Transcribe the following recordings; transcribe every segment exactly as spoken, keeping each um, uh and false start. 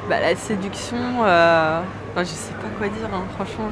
Bah, la séduction, euh... enfin, je sais pas quoi dire, hein, franchement.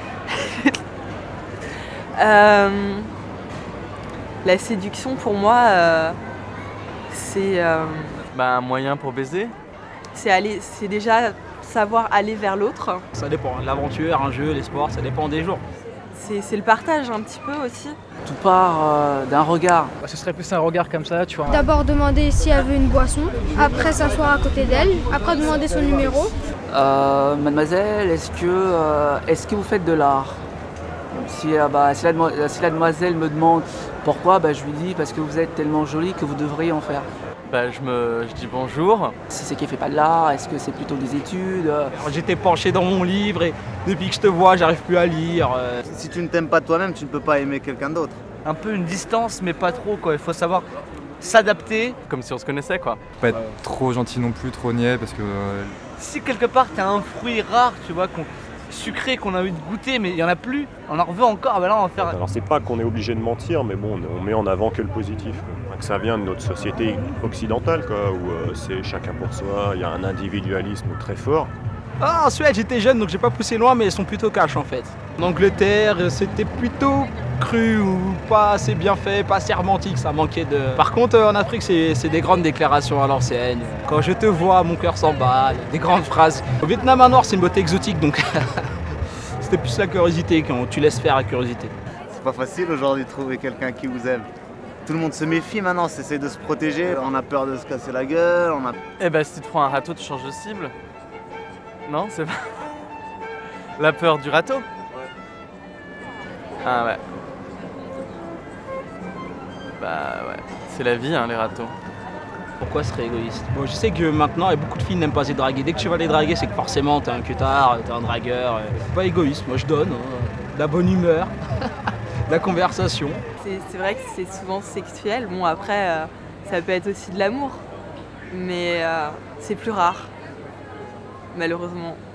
euh... La séduction, pour moi, euh... c'est euh... bah, un moyen pour baiser. C'est aller, c'est déjà savoir aller vers l'autre. Ça dépend, l'aventure, un jeu, les sports, ça dépend des jours. C'est le partage un petit peu aussi. Tout part euh, d'un regard. Bah, ce serait plus un regard comme ça, tu vois. D'abord demander si elle veut une boisson, après s'asseoir à côté d'elle, après demander son numéro. Euh, mademoiselle, est-ce que, euh, est-ce que vous faites de l'art? si, euh, bah, si, la, si la demoiselle me demande pourquoi, bah, je lui dis parce que vous êtes tellement jolie que vous devriez en faire. Bah, je, me, je dis bonjour. Si c'est qu'elle fait pas de l'art, est-ce que c'est plutôt des études? J'étais penché dans mon livre et depuis que je te vois, j'arrive plus à lire. Si tu ne t'aimes pas toi-même, tu ne peux pas aimer quelqu'un d'autre. Un peu une distance, mais pas trop, quoi. Il faut savoir s'adapter, comme si on se connaissait, quoi. Pas être trop gentil non plus, trop niais, parce que... Euh... Si quelque part t'as un fruit rare, tu vois, qu'on sucré qu'on a envie de goûter, mais il y en a plus, on en veut encore, ben là on va faire... Alors c'est pas qu'on est obligé de mentir, mais bon, on met en avant que le positif. Que ça vient de notre société occidentale, quoi, où euh, c'est chacun pour soi, il y a un individualisme très fort. Ah, en Suède, j'étais jeune, donc j'ai pas poussé loin, mais elles sont plutôt cash en fait. En Angleterre, c'était plutôt cru ou pas assez bien fait, pas assez romantique, ça manquait de... Par contre, en Afrique, c'est des grandes déclarations à l'enseigne. Quand je te vois, mon cœur s'emballe, des grandes phrases. Au Vietnam, un noir, c'est une beauté exotique, donc c'était plus la curiosité, quand tu laisses faire la curiosité. C'est pas facile aujourd'hui de trouver quelqu'un qui vous aime. Tout le monde se méfie maintenant, s'essaie de se protéger, on a peur de se casser la gueule, on a... Eh ben, si tu te prends un râteau, tu changes de cible. Non, c'est pas... La peur du râteau? Ah ouais. Bah ouais, c'est la vie, hein, les râteaux. Pourquoi serait égoïste? Bon, je sais que maintenant, et beaucoup de filles n'aiment pas se draguer. Dès que tu vas les draguer, c'est que forcément, t'es un cutard, t'es un dragueur. Pas égoïste, moi je donne. Hein. De la bonne humeur, de la conversation. C'est vrai que c'est souvent sexuel. Bon, après, euh, ça peut être aussi de l'amour. Mais euh, c'est plus rare, malheureusement.